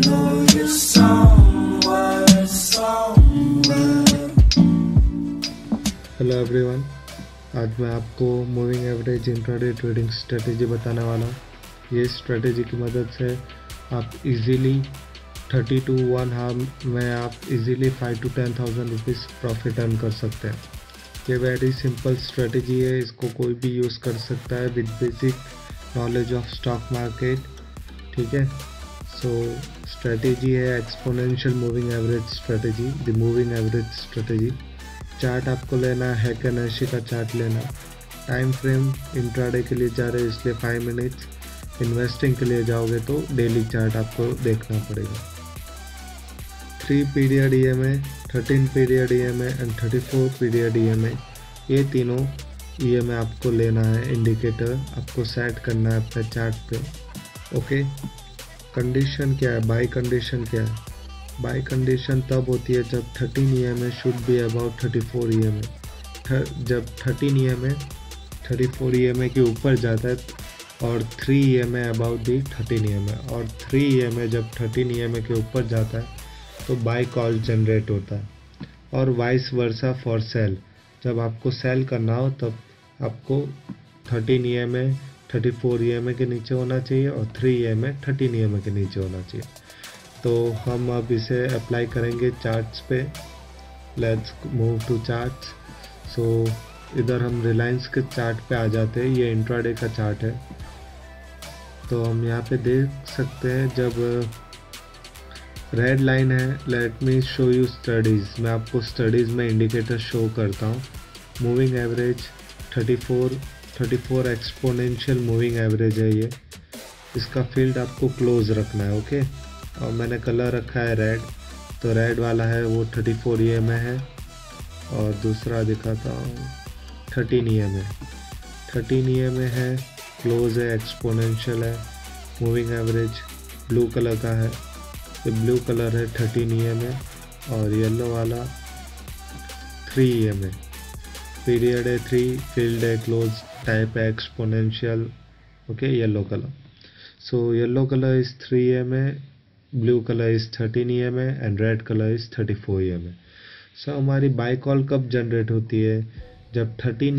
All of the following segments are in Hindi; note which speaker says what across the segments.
Speaker 1: know you're somewhere.
Speaker 2: Hello everyone, आज मैं आपको moving average intraday trading strategy बताने वाला हूँ। ये स्ट्रेटेजी की मदद से आप इजीली 30 to 1 हार में आप easily 5 to 10,000 rupees profit earn कर सकते हैं। ये वेरी सिंपल स्ट्रेटेजी है, इसको कोई भी यूज़ कर सकता है with basic knowledge of stock market. ठीक है, सो स्ट्रेटेजी है exponential moving average strategy, the moving average strategy. Chart आपको लेना है हैक-एन-अर्शी का चार्ट लेना। टाइम फ्रेम इंट्राडे के लिए जा रहे हैं इसलिए 5 मिनट्स, इन्वेस्टिंग के लिए जाओगे तो डेली चार्ट आपको देखना पड़ेगा। 3 period EMA, 13 period EMA and 34 period EMA, ये तीनों EMA आपको लेना है। इंडिकेटर आपको सेट करना है अपने चार्ट पे। ओके, कंडीशन क्या है, बाय कंडीशन क्या है? बाय कंडीशन तब होती है जब 13 EMA should be about 34 EMA। जब 13 EMA 34 EMA के ऊपर जाता है और 3 EMA अबाउट दी 13 EMA, और 3 EMA जब 13 EMA के ऊपर जाता है तो बाय कॉल जनरेट होता है। और वाइस वर्सा फॉर सेल, जब आपको सेल करना हो तब आपको 13 EMA 34 EMA के नीचे होना चाहिए और 3 EMA 13 EMA के नीचे होना चाहिए। तो हम अब इसे अप्लाई करेंगे चार्ट्स पे। Let's move to charts. So इधर हम रिलायंस के चार्ट पे आ जाते हैं। ये इंट्राडे का चार्ट है, तो हम यहाँ पे देख सकते हैं जब रेड लाइन है। Let me show you studies, मैं आपको स्टडीज़ में इंडिकेटर शो करता हूँ। Moving average 34 exponential moving average है ये। इसका फील्ड आपको क्लोज रखना है। ओके, और मैंने कलर रखा है रेड, तो रेड वाला है वो 34 EMA है। और दूसरा दिखाता हूँ 13 EMA, 13 EMA है, क्लोज है, एक्सपोनेंशियल है। मूविंग एवरेज ब्लू कलर का है, ये ब्लू कलर है 13 EMA, और येलो वाला 3 EMA। पीरियड है 3, फील्ड है क्लोज, टाइप है exponential. Okay, yellow colour. So yellow colour is 3 EMA, blue colour is 13 EMA and red colour is 34 EMA। So हमारी बाय कॉल कब जनरेट होती है? जब 13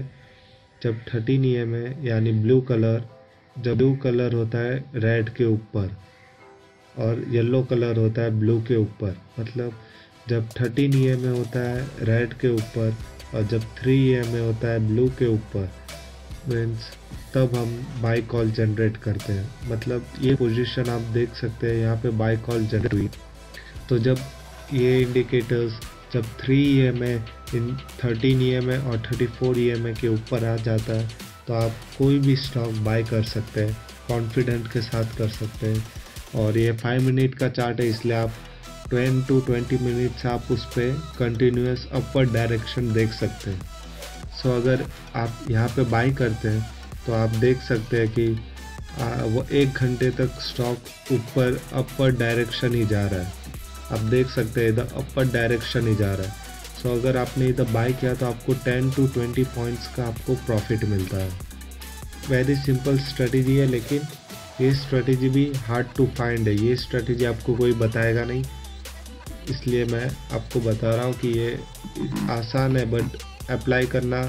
Speaker 2: EMA यानी ब्लू कलर, जब ब्लू कलर होता है रेड के ऊपर और येलो कलर होता है ब्लू के ऊपर। मतलब जब 13 EMA होता है रेड के ऊपर और जब 3 EMA होता है ब्लू के ऊपर, मीन्स तब हम बाय कॉल जनरेट करते हैं। मतलब ये पोजीशन आप देख सकते हैं, यहाँ पे बाय कॉल जनरेट हुई। तो जब ये इंडिकेटर्स जब 3 EMA इन 13 EMA और 34 EMA के ऊपर आ जाता है तो आप कोई भी स्टॉक बाय कर सकते हैं, कॉन्फिडेंट के साथ कर सकते हैं। और ये 5 मिनट का चार्ट है इसलिए आप 10 to 20 मिनट्स आप उस पर कंटिन्यूस अपर डायरेक्शन देख सकते हैं। सो अगर आप यहाँ पे बाई करते हैं तो आप देख सकते हैं कि वो 1 घंटे तक स्टॉक ऊपर अपर डायरेक्शन ही जा रहा है। आप देख सकते हैं इधर अपर डायरेक्शन ही जा रहा है। सो अगर आपने इधर बाई किया तो आपको 10 to 20 पॉइंट्स का आपको प्रॉफिट मिलता है। वेरी सिंपल स्ट्रेटेजी है, लेकिन ये स्ट्रेटेजी भी हार्ड टू फाइंड है। ये स्ट्रेटेजी आपको कोई बताएगा नहीं, इसलिए मैं आपको बता रहा हूँ कि ये आसान है, बट अप्लाई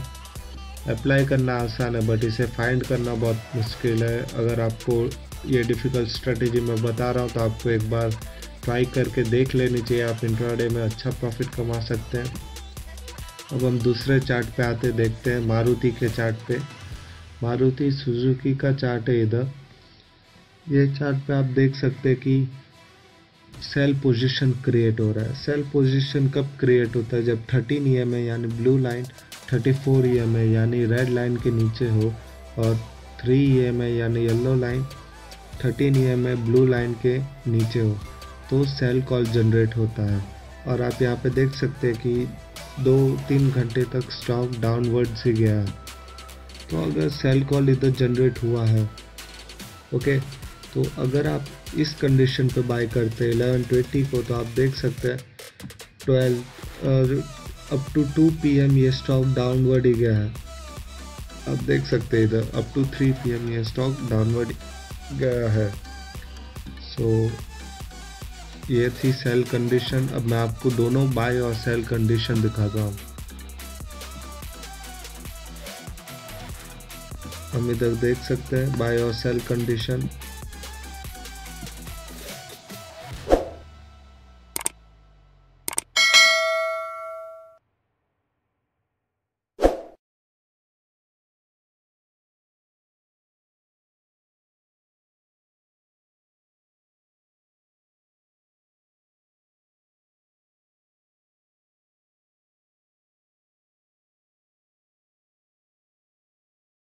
Speaker 2: करना आसान है, बट इसे फाइंड करना बहुत मुश्किल है। अगर आपको ये डिफ़िकल्ट स्ट्रेटेजी मैं बता रहा हूँ तो आपको एक बार ट्राई करके देख लेनी चाहिए। आप इंट्राडे में अच्छा प्रॉफिट कमा सकते हैं। अब हम दूसरे चार्ट पे आते देखते हैं, मारुति के चार्ट पे। मारुति सुजुकी का चार्ट है इधर। ये चार्ट पे आप देख सकते हैं कि सेल पोजीशन क्रिएट हो रहा है। सेल पोजीशन कब क्रिएट होता है? जब 13 EMA यानी ब्लू लाइन 34 EMA यानी रेड लाइन के नीचे हो और 3 EMA यानी yellow line 13 EMA blue line के नीचे हो, तो सेल कॉल जनरेट होता है। और आप यहाँ पे देख सकते हैं कि 2-3 घंटे तक स्टॉक डाउनवर्ड से गया है। तो अगर सेल कॉल इधर जनरेट हुआ है, ओके, तो अगर आप इस कंडीशन पे बाय करते हैं 11:20 को, तो आप देख सकते हैं 12 और अप टू 2 PM ये स्टॉक डाउनवर्ड ही गया है। आप देख सकते हैं इधर अप टू 3 PM ये स्टॉक डाउनवर्ड गया है। सो ये थी सेल कंडीशन। अब मैं आपको दोनों बाय और सेल कंडीशन दिखाता हूँ। हम इधर देख सकते हैं बाय और सेल कंडीशन।